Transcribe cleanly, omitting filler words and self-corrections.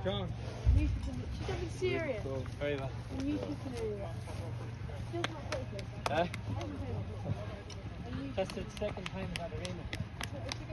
John. She's having serious. Very well. And you can do that. Still can't play this. Huh? I haven't played it. That's the second time I've had a rain.